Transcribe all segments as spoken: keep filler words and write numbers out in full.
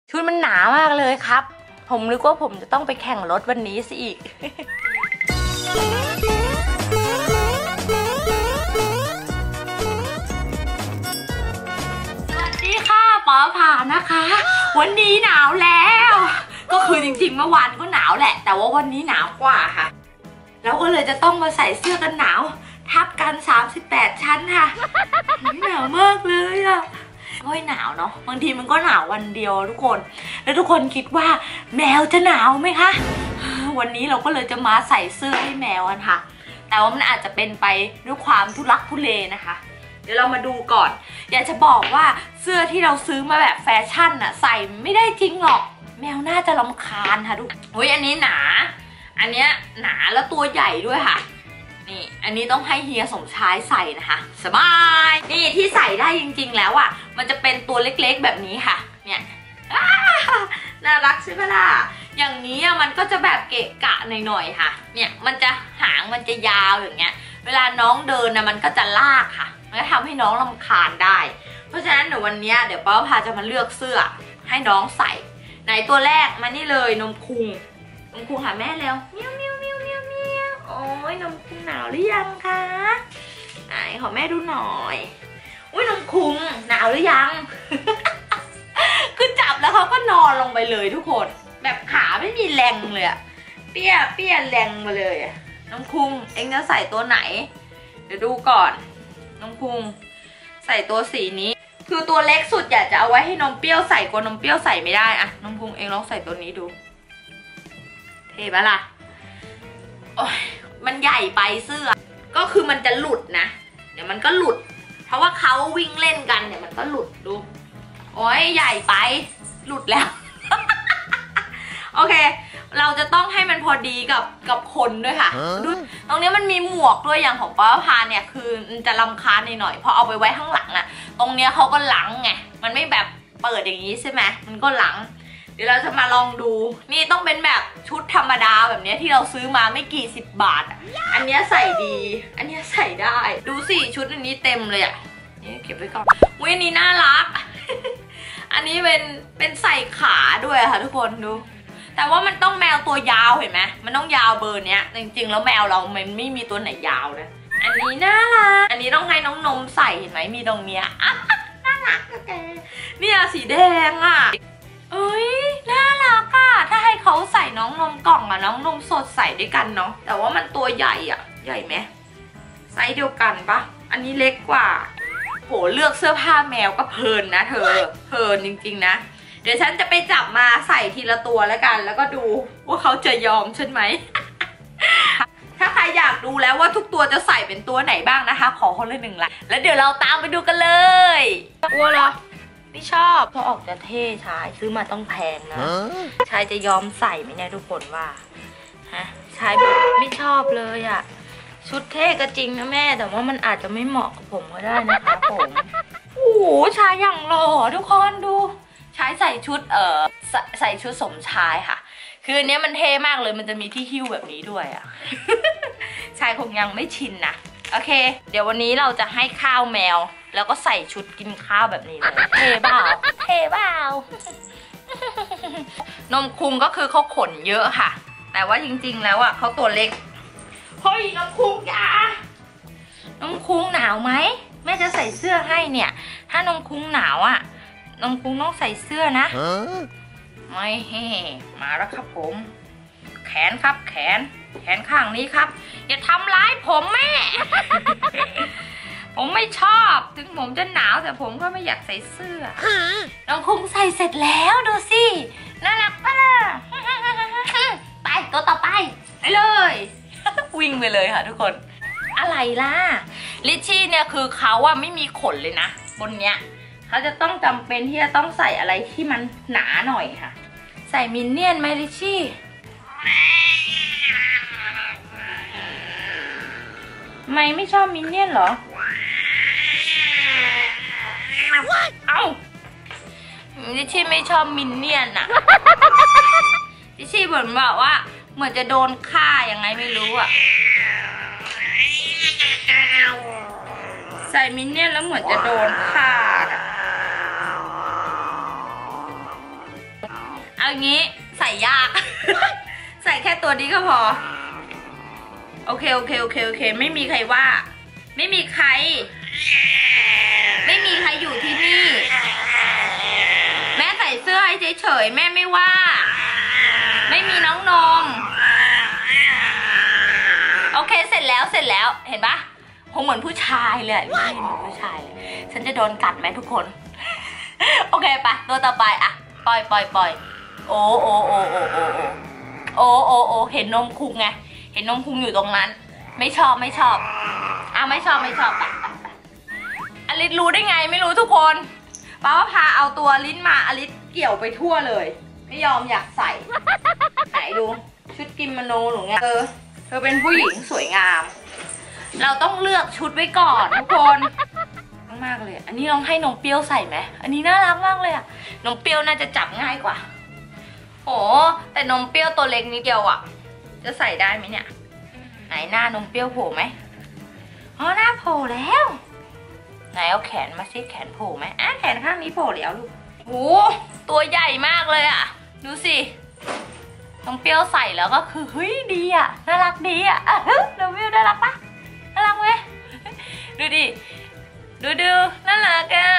ชุดมันหนามากเลยครับผมนึกว่าผมจะต้องไปแข่งรถวันนี้ซะอีก สวัสดีค่ะป๋อผ่านะคะ วันนี้หนาวแล้วก็คือจริงๆเมื่อวานก็หนาวแหละแต่ว่าวันนี้หนาวกว่าค่ะแล้วก็เลยจะต้องมาใส่เสื้อกันหนาวทับกันสามสิบแปดชั้นค่ะหนาวมากเลยอะโอ้ยหนาวเนาะบางทีมันก็หนาววันเดียวทุกคนแล้วทุกคนคิดว่าแมวจะหนาวไหมคะวันนี้เราก็เลยจะมาใส่เสื้อให้แมวกันค่ะแต่ว่ามันอาจจะเป็นไปด้วยความทุลักทุเลนะคะเดี๋ยวเรามาดูก่อนอยากจะบอกว่าเสื้อที่เราซื้อมาแบบแฟชั่นอะใส่ไม่ได้จริงหรอกแมวน่าจะรำคาญค่ะทุกโอ้ยอันนี้หนาอันเนี้ยหนาแล้วตัวใหญ่ด้วยค่ะนี่อันนี้ต้องให้เฮียสมชายใส่นะคะสบายนี่ที่ใส่ได้จริงๆแล้วอ่ะมันจะเป็นตัวเล็กๆแบบนี้ค่ะเนี่ยน่ารักใช่ไหมล่ะอย่างนี้มันก็จะแบบเกะกะหน่อยๆค่ะเนี่ยมันจะหางมันจะยาวอย่างเงี้ยเวลาน้องเดินนะมันก็จะลากค่ะมันก็ทำให้น้องรำคาญได้เพราะฉะนั้นเดี๋ยววันนี้เดี๋ยวป้าพาจะมาเลือกเสื้อให้น้องใส่ไหนตัวแรกมานี่เลยนมคุงนมคุงหาแม่แล้วเมียวเมียวเมียวเมียวเมียวโอ้ยนมคุงหนาวหรือยังคะไหนขอแม่ดูหน่อยอุ้ยนมคุงหนาวหรือยัง คือจับแล้วเขาก็นอนลงไปเลยทุกคนแบบขาไม่มีแรงเลยอะเปี้ยเปี้ยแรงมาเลยนมคุงเอ็งจะใส่ตัวไหนเดี๋ยวดูก่อนนมคุงใส่ตัวสีนี้คือตัวเล็กสุดอยากจะเอาไว้ให้นมเปรี้ยวใส่กลัวนมเปรี้ยวใส่ไม่ได้อะนมคุงเอ็งลองใส่ตัวนี้ดูเท่ปะล่ะโอ้ยมันใหญ่ไปเสื้อก็คือมันจะหลุดนะเดี๋ยวมันก็หลุดเพราะว่าเขาวิ่งเล่นกันเนี่ยมันก็หลุดดูโอ้ยใหญ่ไปหลุดแล้ว โอเคเราจะต้องให้มันพอดีกับกับคนด้วยค่ะดูตรงนี้มันมีหมวกด้วยอย่างของป้าพาเนี่ยคือมันจะรำคาญหน่อยๆพอเอาไปไว้ข้างหลังอะตรงเนี้ยเขาก็หลังไงมันไม่แบบเปิดอย่างนี้ใช่ไหมมันก็หลังเดี๋ยวเราจะมาลองดูนี่ต้องเป็นแบบชุดธรรมดาแบบนี้ที่เราซื้อมาไม่กี่สิบบาทอ่ะอันนี้ใส่ดีอันนี้ใส่ได้ดูสิชุดอันนี้เต็มเลยอ่ะนี่เก็บไว้ก่อนอุ้ยอันนี้น่ารัก อันนี้เป็นเป็นใส่ขาด้วยค่ะทุกคนดูแต่ว่ามันต้องแมวตัวยาวเห็นไหมมันต้องยาวเบอร์เนี้ยจริงๆแล้วแมวเรามันไม่มีตัวไหนยาวนะอันนี้น่ารักอันนี้ต้องให้น้องนมใส่เห็นไหมมีตรงเนี้ยน่ารักแกเนี่ยสีแดงอ่ะเอ้ยน่ารักอ่ะถ้าให้เขาใส่น้องนมกล่องอะน้องนมสดใส่ด้วยกันเนาะแต่ว่ามันตัวใหญ่อ่ะใหญ่ไหมไซส์เดียวกันปะอันนี้เล็กกว่าโหเลือกเสื้อผ้าแมวก็เพลินนะเธอเพลินจริงๆนะเดี๋ยวฉันจะไปจับมาใส่ทีละตัวแล้วกันแล้วก็ดูว่าเขาจะยอมฉันไหม ถ้าใครอยากดูแล้วว่าทุกตัวจะใส่เป็นตัวไหนบ้างนะคะขอคนละหนึ่งไลค์แล้วเดี๋ยวเราตามไปดูกันเลยกลัวเหรอไม่ชอบเพราะออกจะเท่ชายซื้อมาต้องแพงนะชายจะยอมใส่ไหมเนี่ยทุกคนว่าฮะชายแบบไม่ชอบเลยอ่ะชุดเท่ก็จริงนะแม่แต่ว่ามันอาจจะไม่เหมาะกับผมก็ได้นะคะผมโอ้โหชายอย่างหล่อทุกคนดูชายใส่ชุดเอ่อใส่ชุดสมชายค่ะคืออันนี้มันเท่มากเลยมันจะมีที่หิ้วแบบนี้ด้วยอ่ะ ชายคงยังไม่ชินนะโอเคเดี๋ยววันนี้เราจะให้ข้าวแมวแล้วก็ใส่ชุดกินข้าวแบบนี้เลยเท่เปล่าเท่เปล่านมคุงก็คือเขาขนเยอะค่ะแต่ว่าจริงๆแล้วอ่ะเขาตัวเล็กเฮ้ยนมคุงอย่านมคุงหนาวไหมแม่จะใส่เสื้อให้เนี่ยถ้านมคุงหนาวอ่ะนมคุงต้องใส่เสื้อนะไม่เฮ่มาแล้วครับผมแขนครับแขนแขนข้างนี้ครับอย่าทำร้ายผมแม่ ผมไม่ชอบถึงผมจะหนาวแต่ผมก็ไม่อยากใส่เสื้อน้องคุงใส่เสร็จแล้วดูสิน่ารักปะล่ะ ไปตัวต่อไปไปเลย วิ่งไปเลยค่ะทุกคนอะไรล่ะลิชชี่เนี่ยคือเขาอะไม่มีขนเลยนะบนเนี้ยเขาจะต้องจำเป็นที่จะต้องใส่อะไรที่มันหนาหน่อยค่ะใส่มินเนี่ยนไหมลิชชี่ไม่ไม่ชอบมินเนี่ยนเหรอเอ้าลิชชี่ไม่ชอบมินเนี่ยนอะลิชชี่เหมือนแบบว่าเหมือนจะโดนฆ่ายังไงไม่รู้อะใส่มินเนี่ยนแล้วเหมือนจะโดนฆ่าเอางี้ใส่ยาก ใส่แค่ตัวนี้ก็พอโอเคโอเคโอเคโอเคไม่มีใครว่าไม่มีใครไม่มีใครอยู่ที่นี่แม่ใส่เสื้อให้เฉยๆแม่ไม่ว่าไม่มีน้องนมโอเคเสร็จแล้วเสร็จแล้วเห็นปะคงเหมือนผู้ชายเลยไม่เหมือนผู้ชายเลยฉันจะโดนกัดไหมทุกคน โอเคปะตัวต่อไปอะปล่อยปล่อยปล่อยโอ้โอ้โอ้โอ้โอ้โอ้โอ้โอ้เห็นนมคุงไงเห็นนมคุงอยู่ตรงนั้นไม่ชอบไม่ชอบอ่ะไม่ชอบไม่ชอบไปอลิสรู้ได้ไงไม่รู้ทุกคนป้าว่าพาเอาตัวลิ้นมาอลิสเกี่ยวไปทั่วเลยไม่ยอมอยากใส่ไหนดูชุดกิโมโนหนูไงเออเธอเป็นผู้หญิงสวยงามเราต้องเลือกชุดไว้ก่อนทุกคนมากเลยอันนี้ลองให้นมเปรี้ยวใส่ไหมอันนี้น่ารักมากเลยอะนมเปรี้ยวน่าจะจับง่ายกว่าโอ้แต่นมเปรี้ยวตัวเล็กนิดเดียวอะจะใส่ได้ไหมเนี่ยไหนหน้านมเปรี้ยวโผล่ไหมอ๋อหน้าโผล่แล้วไหนเอาแขนมาซิแขนโผล่ไหมอ่ะแขนข้างนี้โผล่แล้วลูกโอ้ตัวใหญ่มากเลยอะดูสินมเปรี้ยวใส่แล้วก็คือเฮ้ยดีอะน่ารักดีอะนมเปรี้ยวน่ารักปะน่ารักไหมดูดิดูดูน่ารักอ่ะ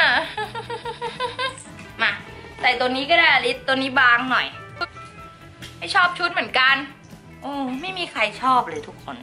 มาใส่ตัวนี้ก็ได้อลิสตัวนี้บางหน่อยไม่ชอบชุดเหมือนกันโอ้ไม่มีใครชอบเลยทุกคน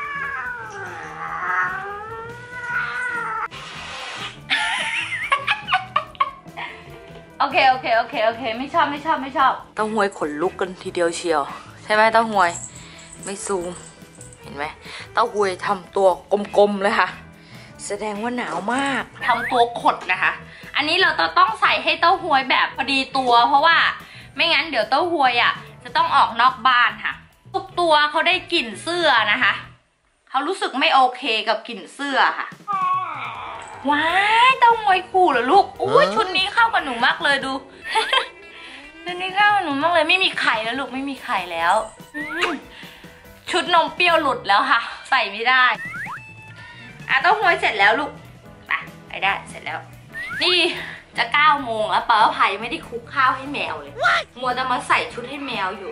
โอเคโอเคโอเคโอเคไม่ชอบไม่ชอบไม่ชอบเต้าหวยขนลุกกันทีเดียวเชียวใช่ไหมเต้าหวยไม่ซูมเห็นไหมเต้าหวยทำตัวกลมๆเลยค่ะแสดงว่าหนาวมากทำตัวขดนะคะอันนี้เราจะต้องใส่ให้เต้าหวยแบบพอดีตัวเพราะว่าไม่งั้นเดี๋ยวเต้าหวยอ่ะจะต้องออกนอกบ้านค่ะทุกตัวเขาได้กลิ่นเสื้อนะคะเขารู้สึกไม่โอเคกับกลิ่นเสื้อค่ะว้ายเต้าหวยขู่เหรอลูกอุ้ยชุดนี้เข้ากับหนูมากเลยดู ชุดนี้เข้ากับหนูมากเลยไม่มีไข่แล้วลูกไม่มีไข่แล้วชุดนมเปรี้ยวหลุดแล้วค่ะใส่ไม่ได้อ่ะเต้าหวยเสร็จแล้วลูกไปไปได้เสร็จแล้วนี่จะเก้าโมงแล้วป้าไผ่ไม่ได้คลุกข้าวให้แมวเลยมัวแต่มาใส่ชุดให้แมวอยู่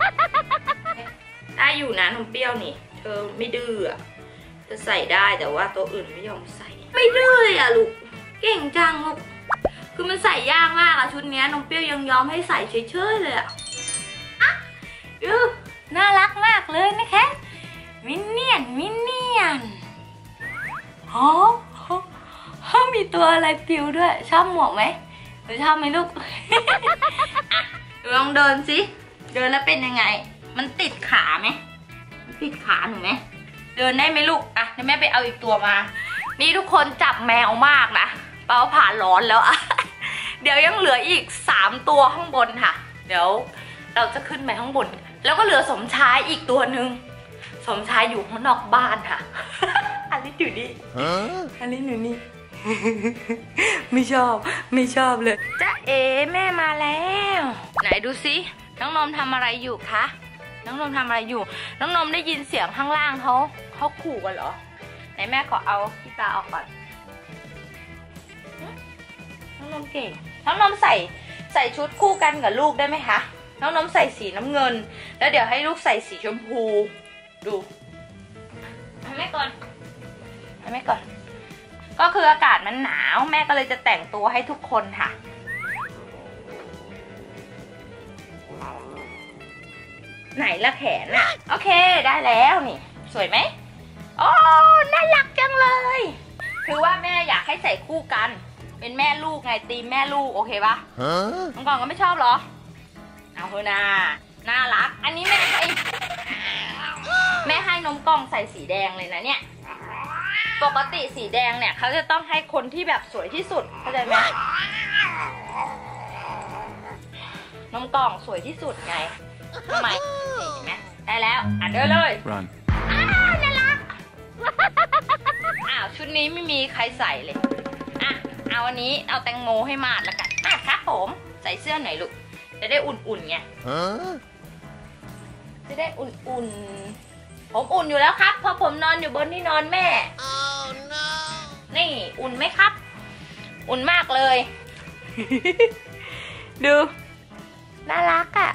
ได้อยู่นะนมเปรี้ยวนี่เธอไม่ดื้อจะใส่ได้แต่ว่าตัวอื่นไม่ยอมใส่ไม่ดื้อเลยอะลูกเก่งจังลูกคือมันใส่ยากมากอะชุดนี้นมเปรี้ยวยังยอมให้ใส่เฉยๆเลยอะอือน่ารักมากเลยนะคะมินเนี่ยนมินเนี่ยนฮะฮะมีตัวอะไรปิวด้วยชอบหมวกไหมหรือชอบไหมลูก อ่ะลองเดินสิเดินแล้วเป็นยังไงมันติดขาไหมมันติดขาหนูไหมเดินได้ไหมลูกอ่ะเดี๋ยวแม่ไปเอาอีกตัวมานี่ทุกคนจับแมวมากนะเป้าผ่านร้อนแล้วอ่ะ เดี๋ยวยังเหลืออีกสามตัวข้างบนค่ะเดี๋ยวเราจะขึ้นไปข้างบนแล้วก็เหลือสมชายอีกตัวหนึ่งสมชายอยู่ข้างนอกบ้านค่ะ อันนี้อยู่นี่อันนี้อยู่นี่ ไม่ชอบไม่ชอบเลยจ๊ะเอ๋แม่มาแล้วไหนดูสิน้องนมทำอะไรอยู่คะน้องนมทำอะไรอยู่น้องนมได้ยินเสียงข้างล่างเขาเขาขู่กันเหรอไหนแม่ขอเอาพี่ตาออกก่อนน้องนมเก่งน้องนมใส่ใส่ชุดคู่กันกับลูกได้ไหมคะน้องนมใส่สีน้ำเงินแล้วเดี๋ยวให้ลูกใส่สีชมพูดูให้แม่ก่อนให้แม่ก่อนก็คืออากาศมันหนาวแม่ก็เลยจะแต่งตัวให้ทุกคนค่ะไหนละแขนน่ะโอเคได้แล้วนี่สวยไหมโอ้น่ารักจังเลยคือว่าแม่อยากให้ใส่คู่กันเป็นแม่ลูกไงตีมแม่ลูกโอเคปะน้องกองก็ไม่ชอบเหรอเอาเถอะนะน่ารักอันนี้แม่ให้แม่ให้นมกล่องใส่สีแดงเลยนะเนี่ยปกติสีแดงเนี่ยเขาจะต้องให้คนที่แบบสวยที่สุดเข้าใจไหมนมกล่องสวยที่สุดไงทำไมเห็นไหมได้แล้วอ่ะเดินเลยอ้าวน่ารักอ้าวชุดนี้ไม่มีใครใส่เลยอ่ะเอาอันนี้เอาแตงโมให้มาดละกันอ่ะครับผมใส่เสื้อหน่อยลูกจะได้อุ่นๆไงจะได้อุ่นๆผมอุ่นอยู่แล้วครับเพราะผมนอนอยู่บนที่นอนแม่ oh, no. นี่อุ่นไหมครับอุ่นมากเลย ดูน่ารักอ่ะ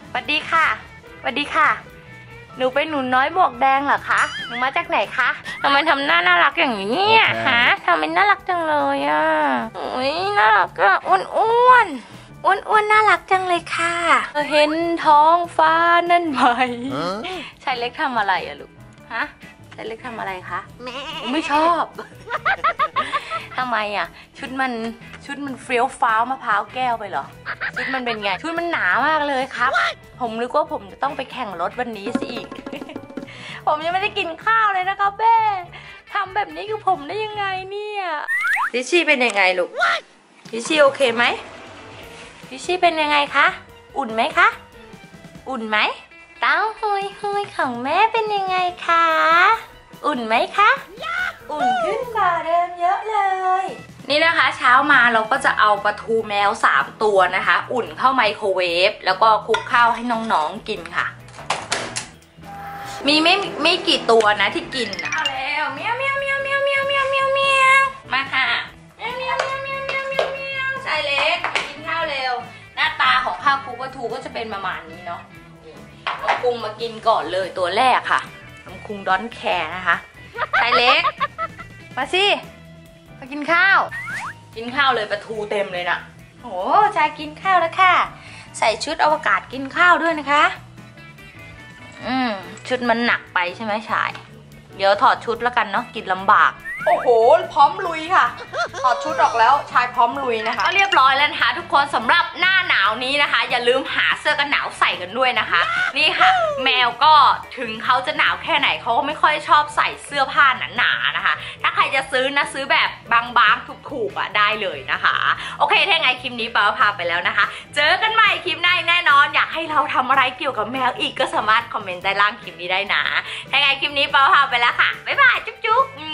สวัสดีค่ะสวัสดีค่ะหนูเป็นหนูน้อยบวกแดงเหรอคะหนูมาจากไหนคะทำไมทำหน้าน่ารักอย่างนี้เนี่ยฮะทำไมน่ารักจังเลยอ่ะโอ้ยน่ารักอะอ้วนอ้วนอ้วนอ้วนน่ารักจังเลยค่ะเห็นท้องฟ้านั่นไหมชายเล็กทำอะไรอะลูกฮะชายเล็กทำอะไรคะไม่ชอบทำไมอ่ะชุดมันชุดมันเฟี้ยวฟ้าวมะพร้าวแก้วไปเหรอชุดมันเป็นไงชุดมันหนามากเลยครับผมนึกว่าผมจะต้องไปแข่งรถวันนี้สิอีก ผมยังไม่ได้กินข้าวเลยนะครับแม่ทำแบบนี้กับผมได้ยังไงเนี่ยดิชี่เป็นยังไงลูกดิชี่โอเคไหมดิชี่เป็นยังไงคะอุ่นไหมคะอุ่นไหมเต้าหุยหุยของแม่เป็นยังไงคะอุ่นไหมคะอุ่นขึ้นกว่าเดิมเยอะเลยนี่นะคะเช้ามาเราก็จะเอาปลาทูแมวสามตัวนะคะอุ่นเข้าไมโครเวฟแล้วก็คลุกข้าวให้น้องๆกินค่ะมีไม่ไม่กี่ตัวนะที่กินนะเอาแล้วเมียวเมียวเมียวเมียวเมียวเมียวเมียวเมียวมาค่ะเมียวเมียวเมียวเมียวเมียวเมียวเมียวชายเล็กกินข้าวเร็วหน้าตาของข้าวคลุกปลาทูก็จะเป็นประมาณนี้เนาะน้องกุ้งมากินก่อนเลยตัวแรกค่ะน้องกุ้งดอนแคร์นะคะชายเล็กมาสิมากินข้าวกินข้าวเลยปลาทูเต็มเลยนะโอ้ชายกินข้าวแล้วค่ะใส่ชุดอวกาศกินข้าวด้วยนะคะอืมชุดมันหนักไปใช่ไหมชายเดี๋ยวถอดชุดแล้วกันเนาะกินลำบากโอ้โหพร้อมลุยค่ะถอดชุดออกแล้วชายพร้อมลุยนะคะก็เรียบร้อยแล้วนะคะทุกคนสำหรับหน้าหนาวนี้นะคะอย่าลืมหาเสื้อกันหนาวใส่กันด้วยนะคะนี่ค่ะแมวก็ถึงเขาจะหนาวแค่ไหนเขาก็ไม่ค่อยชอบใส่เสื้อผ้าหนาๆนะคะถ้าใครจะซื้อนะซื้อแบบบางๆถูกๆอ่ะได้เลยนะคะโอเคถ้าไงคลิปนี้ป้าพาไปแล้วนะคะเจอกันใหม่คลิปหน้าแน่นอนอยากให้เราทำอะไรเกี่ยวกับแมวอีกก็สามารถคอมเมนต์ใต้ล่างคลิปนี้ได้นะถ้าไงคลิปนี้ป้าพาไปแล้วค่ะบ๊ายบายจุ๊บๆ